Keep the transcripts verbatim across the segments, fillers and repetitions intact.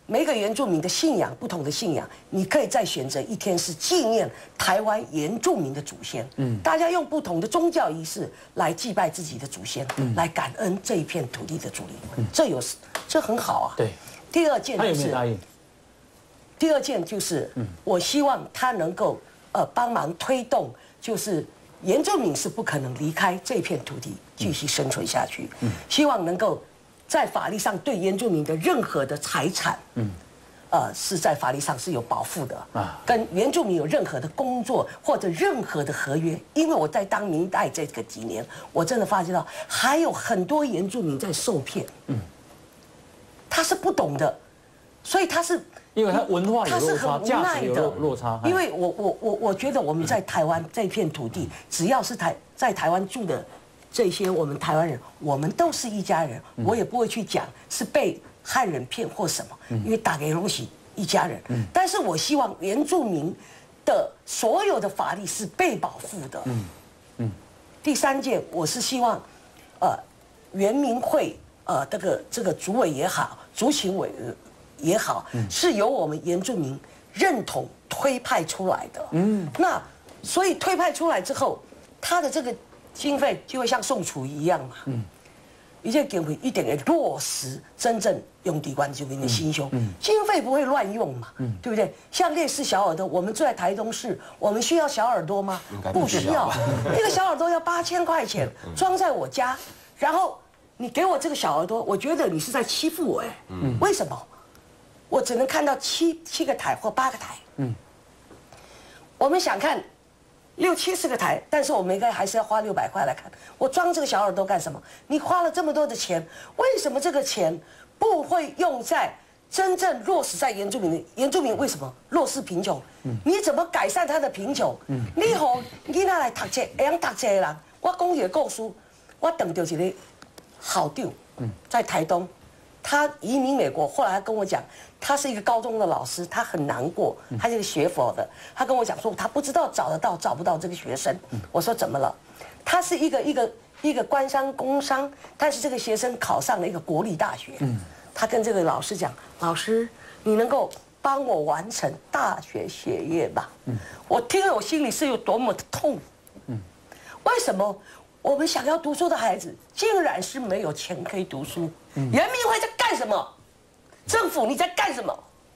每个原住民的信仰不同的信仰，你可以再选择一天是纪念台湾原住民的祖先。嗯，大家用不同的宗教仪式来祭拜自己的祖先，嗯、来感恩这一片土地的主灵。嗯、这有这很好啊。 对。 第二件就是， 他有没有答应？ 第二件就是，嗯、我希望他能够呃帮忙推动，就是原住民是不可能离开这片土地继续生存下去。嗯，希望能够。在法律上对原住民的任何的财产，嗯，呃，是在法律上是有保护的啊。跟原住民有任何的工作或者任何的合约，因为我在当明代这个几年，我真的发觉到还有很多原住民在受骗，嗯，他是不懂的，所以他是因为他文化有落差，价值有落差。 因为我我我我觉得我们在台湾这片土地，只要是台在台湾住的。这些我们台湾人，我们都是一家人，我也不会去讲是被汉人骗或什么，因为打给东西一家人。但是我希望原住民的所有的法律是被保护的。嗯嗯。第三件，我是希望，呃，原民会呃这个这个主委也好，族群委也好，是由我们原住民认同推派出来的。嗯。那所以推派出来之后，他的这个。经费就会像宋楚瑜一样嘛，嗯，一切经费一点点落实真正用地关居民的心胸，嗯，经费不会乱用嘛，嗯，对不对？像烈士小耳朵，我们住在台东市，我们需要小耳朵吗？不需要，一个小耳朵要八千块钱，装在我家，然后你给我这个小耳朵，我觉得你是在欺负我哎，嗯，为什么？我只能看到七七个台或八个台，嗯，我们想看。六七十个台，但是我们应该还是要花六百块来看。我装这个小耳朵干什么？你花了这么多的钱，为什么这个钱不会用在真正落实在原住民的原住民？为什么弱势贫穷？嗯、你怎么改善他的贫穷？嗯、你好，你那来读册，会晓读册的人，我讲一个故事，我等到一个校长，在台东。他移民美国，后来他跟我讲，他是一个高中的老师，他很难过，他就是学佛的。他跟我讲说，他不知道找得到找不到这个学生。我说怎么了？他是一个一个一个官商工商，但是这个学生考上了一个国立大学。他跟这个老师讲，老师，你能够帮我完成大学学业吗？我听了我心里是有多么的痛。为什么？我们想要读书的孩子，竟然是没有钱可以读书。嗯、人民会在干什么？政府你在干什么？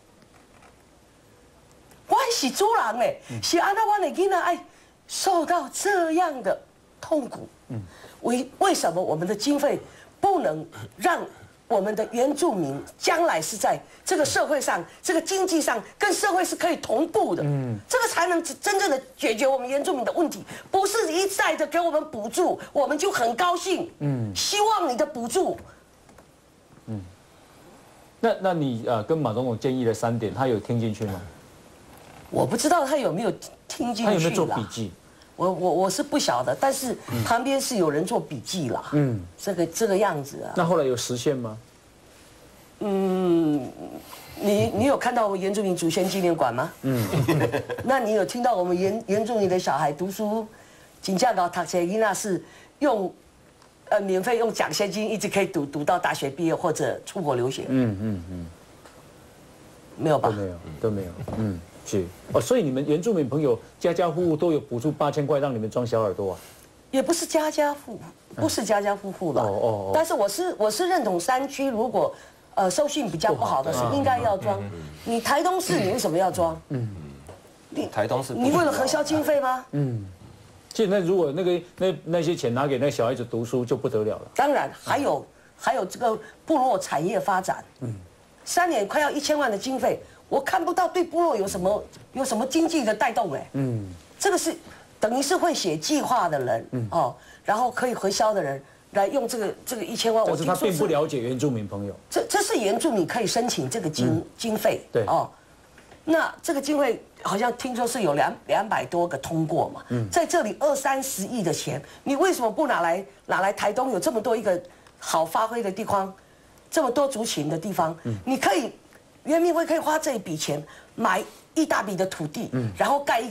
我是主人哎，是安那我的囡仔爱受到这样的痛苦。嗯，为为什么我们的经费不能让我们的原住民将来是在这个社会上、这个经济上跟社会是可以同步的？嗯，这个才能真正的解决我们原住民的问题，不是一再的给我们补助，我们就很高兴。嗯，希望你的补助。 嗯，那那你呃跟马总统建议的三点，他有听进去吗？ 我不知道他有没有听进去。 他有没有做笔记？ 我我我是不晓得，但是旁边是有人做笔记啦。嗯，这个这个样子啊。 那后来有实现吗？ 嗯，你你有看到我们原住民祖先纪念馆吗？嗯。那你有听到我们原原住民的小孩读书，请教到读册囡仔是用呃免费用奖学金一直可以读读到大学毕业或者出国留学？嗯嗯嗯。没有吧？ 都没有，都没有。嗯。是哦，所以你们原住民朋友家家户户都有补助八千块让你们装小耳朵啊？ 也不是家家户，不是家家户户了。哦哦。但是我是我是认同山区如果呃收讯比较不好的是应该要装。你台东市你为什么要装？嗯。 你台东市你为了核销经费吗？ 嗯。其实那如果那个那那些钱拿给那小孩子读书就不得了了。 当然还有还有这个部落产业发展。嗯。三年快要一千万的经费。我看不到对部落有什么有什么经济的带动哎，嗯，这个是等于是会写计划的人，嗯哦，然后可以核销的人来用这个这个一千万， 但是他并不了解原住民朋友， 这这是原住民可以申请这个经经费， 对哦，那这个经费好像听说是有两两百多个通过嘛，嗯，在这里二三十亿的钱，你为什么不拿来拿来台东有这么多一个好发挥的地方，这么多族群的地方，嗯，你可以。原民会可以花这一笔钱买一大笔的土地，嗯，然后盖一个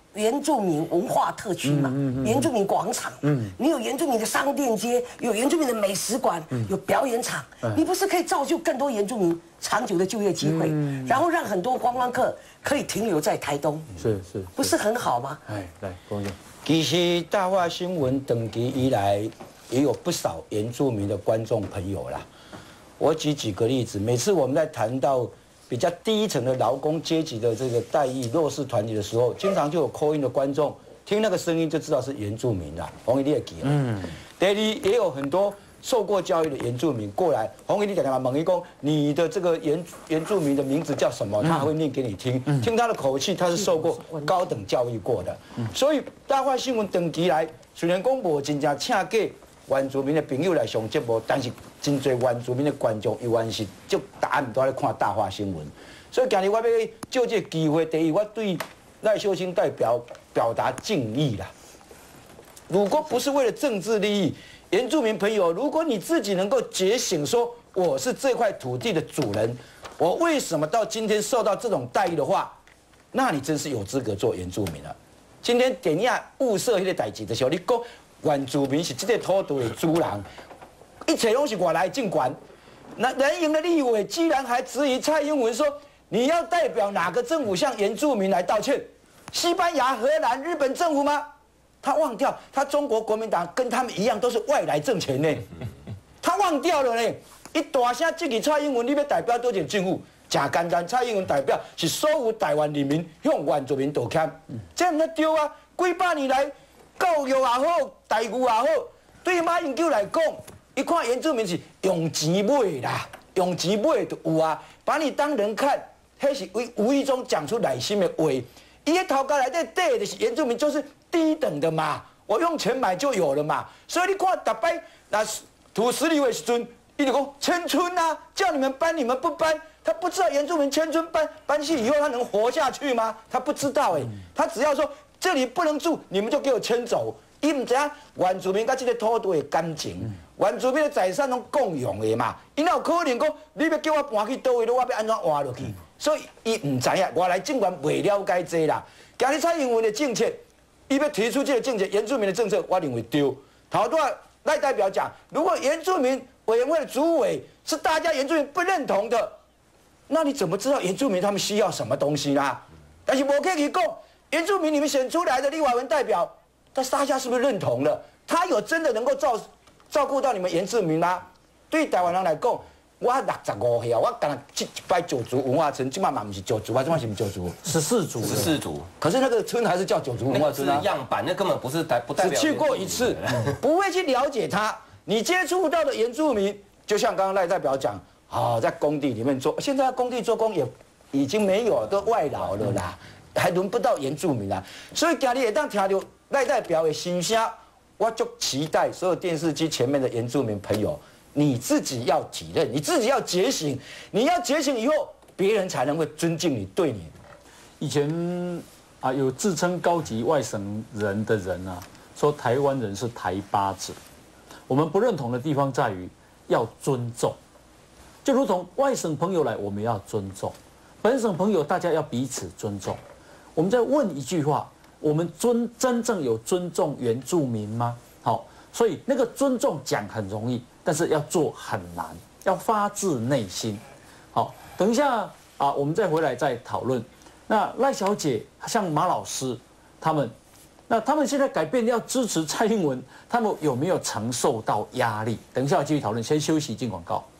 原住民文化特区嘛，原住民广场，你有原住民的商店街，有原住民的美食馆，有表演场，你不是可以造就更多原住民长久的就业机会，然后让很多观光客可以停留在台东， 是是， 不是很好吗？ 哎，来，龚总， 其实大话新闻等级以来，也有不少原住民的观众朋友啦。我举几个例子，每次我们在谈到比较低层的劳工阶级的这个待遇、弱势团体的时候，经常就有 call in 的观众听那个声音就知道是原住民啦。红衣你也记了，嗯，第二也有很多受过教育的原住民过来，红衣你讲讲嘛，猛一公，你的这个原原住民的名字叫什么？他还会念给你听，听他的口气，他是受过高等教育过的。所以大话新闻等级来，虽然公布真正请给原住民的朋友来上节目，但是真侪原住民的观众永远是就答案都在看大话新闻。所以今日我要就这个机会，第一，我对赖秀清代表表达敬意啦。如果不是为了政治利益，原住民朋友，如果你自己能够觉醒，说我是这块土地的主人，我为什么到今天受到这种待遇的话，那你真是有资格做原住民了。今天点亚物色那个代志的时候，你讲原住民是这个土地的主人，一切都是我来尽管。那蓝营的立委居然还质疑蔡英文说，你要代表哪个政府向原住民来道歉？西班牙、荷兰、日本政府吗？他忘掉，他中国国民党跟他们一样都是外来政权呢，他忘掉了呢。一大声质疑蔡英文，你要代表多少政府？真简单，蔡英文代表是所有台湾人民向原住民道歉，这唔得对啊！几百年来，教育也好，待遇也好，对马英九来讲，一看原住民是用钱买啦，用钱买就有啊，把你当人看，迄是无无意中讲出内心的话。伊个头壳内底底的是原住民，就是低等的嘛，我用钱买就有了嘛。所以你看，大摆那土司立委时阵，伊就讲迁村啊，叫你们搬你们不搬，他不知道原住民迁村搬搬去以后他能活下去吗？他不知道哎、欸，他只要说这里不能住，你们就给我迁走。伊唔知影原住民甲这个土地的感情，原住民的财产拢共用的嘛，伊哪有可能讲你要叫我搬去倒位，我要安怎换落去？所以伊唔知影，外来政权未了解这啦。今日蔡英文的政策，伊要提出这个政策，原住民的政策，我认为对。好多赖代表讲，如果原住民委员会的主委是大家原住民不认同的，那你怎么知道原住民他们需要什么东西啦？但是我可以讲，原住民你们选出来的立法委员代表，但是大家是不是认同了？他有真的能够照照顾到你们原住民吗？对台湾人来讲。我六十五岁啊，我干一摆九族文化村，今嘛嘛不是九族啊，今嘛是不是九族？ 十四族， 十四族。 可是那个村还是叫九族文化村啊。 那是样板，那根本不是代不代表。 只去过一次，不会去了解他。你接触到的原住民，就像刚刚赖代表讲，啊，在工地里面做，现在在工地做工也已经没有，都外劳了啦，还轮不到原住民啦。所以今日也当听到赖代表的心声，我就期待所有电视机前面的原住民朋友。你自己要体认，你自己要觉醒，你要觉醒以后，别人才能会尊敬你，对你。 以前啊，有自称高级外省人的人啊，说台湾人是台巴子。我们不认同的地方在于要尊重，就如同外省朋友来，我们要尊重；本省朋友，大家要彼此尊重。我们再问一句话：我们尊真正有尊重原住民吗？好，所以那个尊重讲很容易。但是要做很难，要发自内心。好，等一下啊，我们再回来再讨论。那赖小姐像马老师他们，那他们现在改变要支持蔡英文，他们有没有承受到压力？等一下继续讨论，先休息进广告。